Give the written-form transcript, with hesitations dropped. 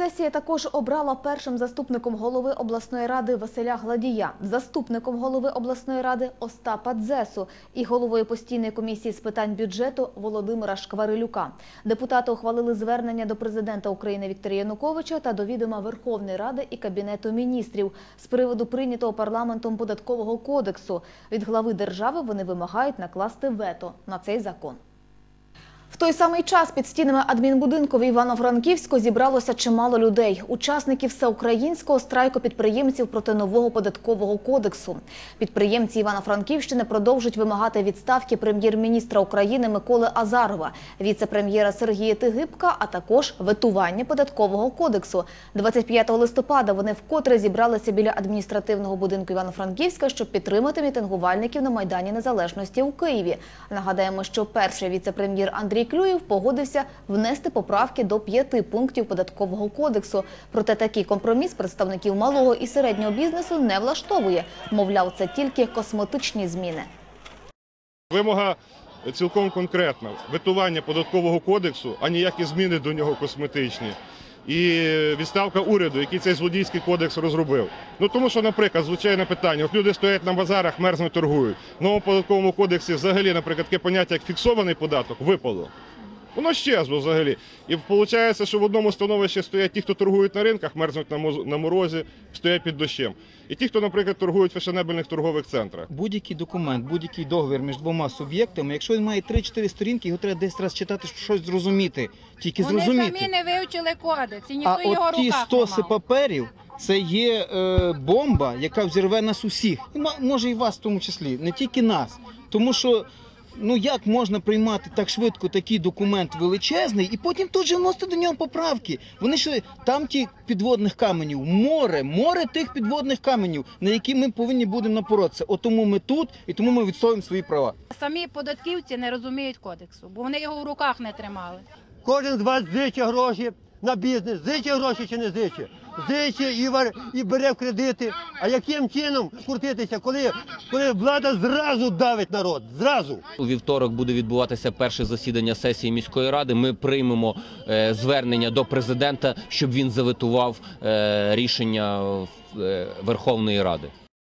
сесія також обрала першим заступником голови обласної ради Василя Гладія, заступником голови обласної ради Остапа Дзесу і головою постійної комісії з питань бюджету Володимира Шкварилюка. Депутати ухвалили звернення до президента України Віктора Януковича та до відома Верховної Ради і Кабінету міністрів з приводу прийнятого парламентом податкового кодексу. Від глави держави вони вимагають накласти вето на цей закон. В той самий час під стінами адмінбудинку в Івано-Франківську зібралося чимало людей – учасників всеукраїнського страйку підприємців проти нового податкового кодексу. Підприємці Івано-Франківщини продовжують вимагати відставки прем'єр-міністра України Миколи Азарова, віце-прем'єра Сергія Тигибка, а також ветування податкового кодексу. 25 листопада вони вкотре зібралися біля адміністративного будинку Івано-Франківська, щоб підтримати мітингувальників на Майдані Незалежності у Києві. Нагадаємо, що перший віце-прем'єр Андрій Клюєв погодився внести поправки до 5 пунктів податкового кодексу. Проте такий компроміс представників малого і середнього бізнесу не влаштовує. Мовляв, це тільки косметичні зміни. Вимога цілком конкретна. Ветування податкового кодексу, а ніякі зміни до нього косметичні. І відставка уряду, який цей злодійський кодекс розробив. Тому що, наприклад, звичайне питання, от люди стоять на базарах, мерзнуть, торгують. В новому податковому кодексі взагалі, наприклад, таке поняття, як фіксований податок, випало. Воно щезло взагалі. І виходить, що в одному становищі стоять ті, хто торгують на ринках, мерзнуть на морозі, стоять під дощем. І ті, хто, наприклад, торгують в фешенебельних торгових центрах. Будь-який документ, будь-який договір між двома суб'єктами, якщо він має 3-4 сторінки, його треба десь раз читати, щоб щось зрозуміти. Тільки зрозуміти. Вони самі не вивчили кодекс, і ніхто його в А от ті руках стоси не мав. паперів – це є бомба, яка взірве нас усіх. І може і вас в тому числі, не тільки нас. Тому що як можна приймати так швидко такий документ величезний і потім тут же вносити до нього поправки? Вони ж там ті підводних каменів, море тих підводних каменів, на які ми повинні будемо напоротися. От тому ми тут і тому ми відстоюємо свої права. Самі податківці не розуміють кодексу, бо вони його в руках не тримали. Кожен з вас зиче гроші на бізнес, зиче гроші чи не зиче? Зиче і бере в кредити. А яким чином крутитися, коли влада зразу давить народ, зразу? У вівторок буде відбуватися перше засідання сесії міської ради. Ми приймемо звернення до президента, щоб він заветував рішення Верховної Ради.